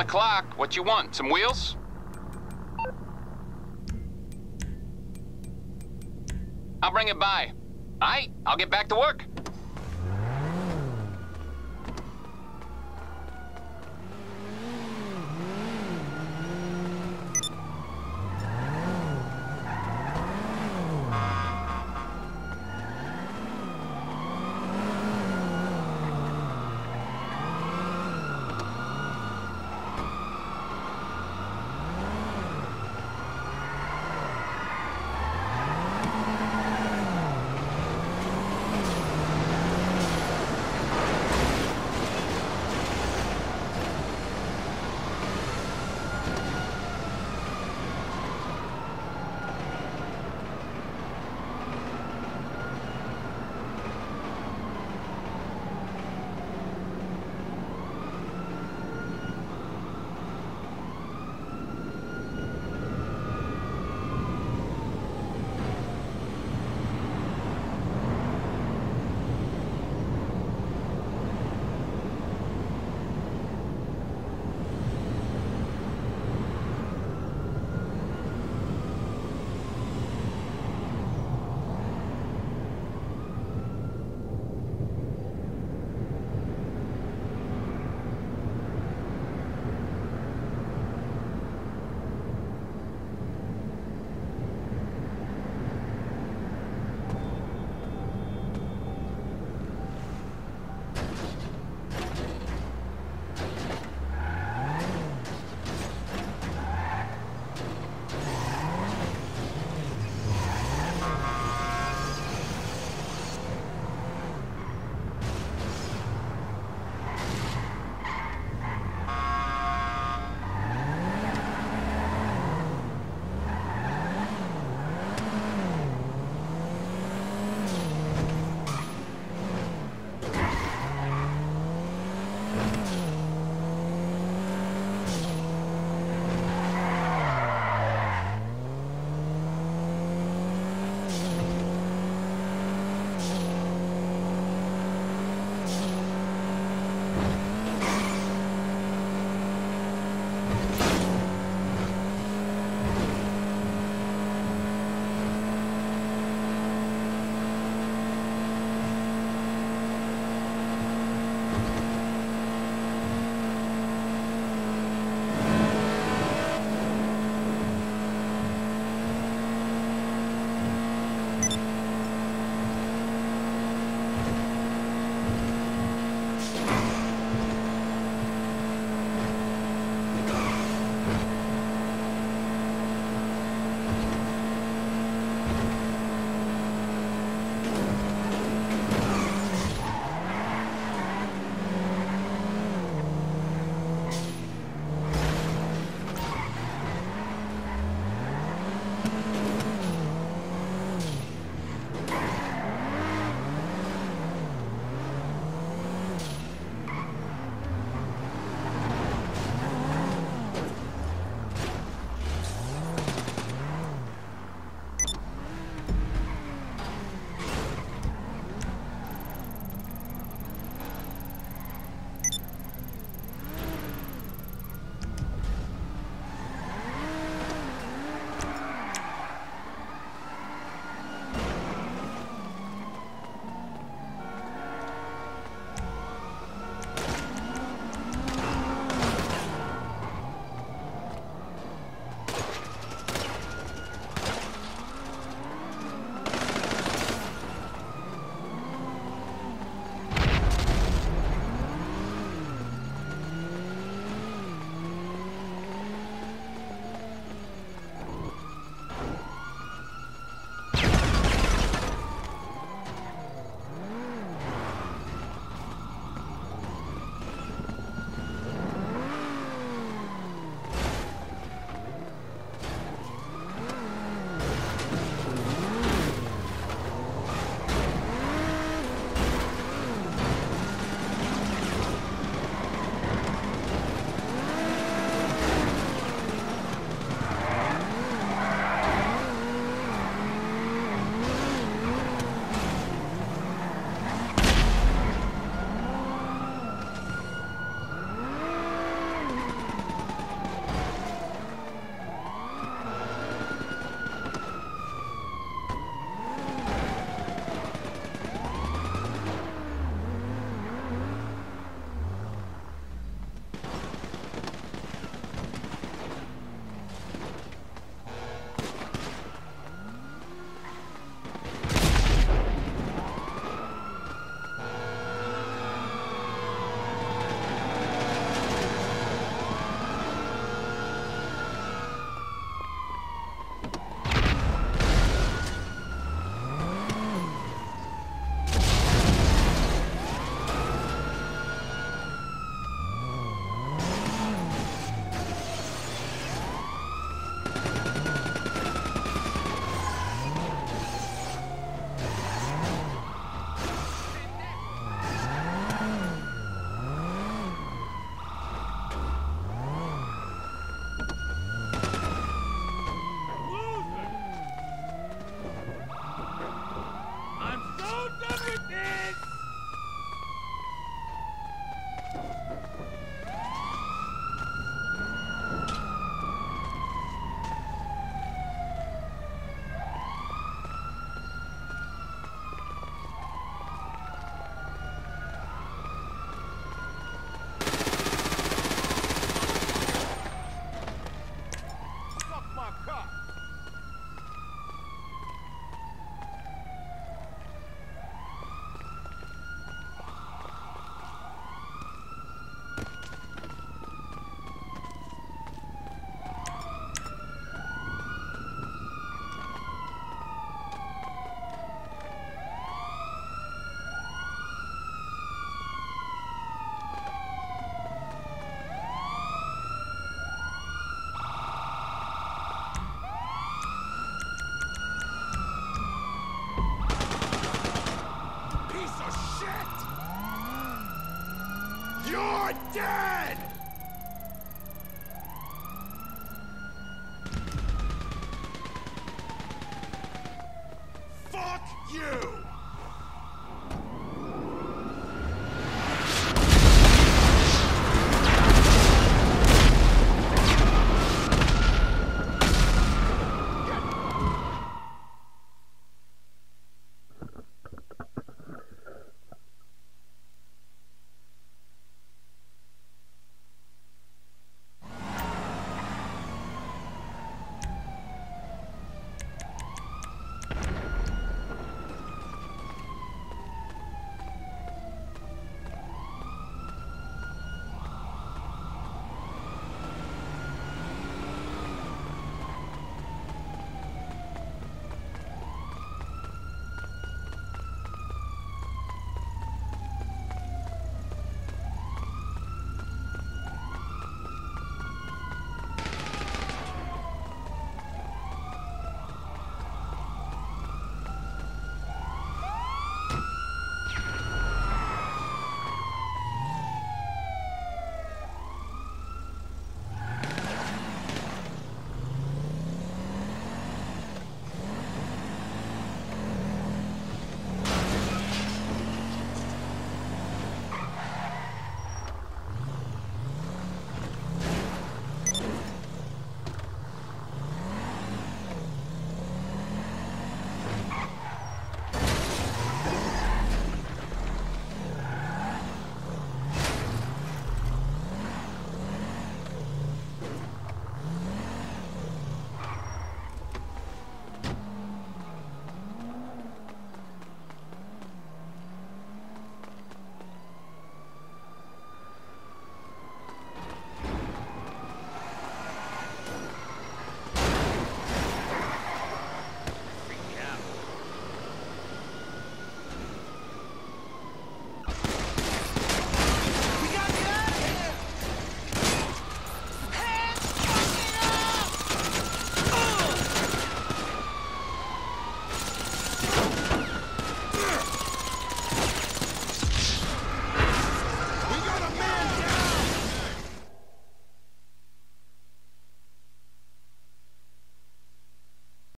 the clock. What you want? Some wheels? I'll bring it by. All right, I'll get back to work. Down!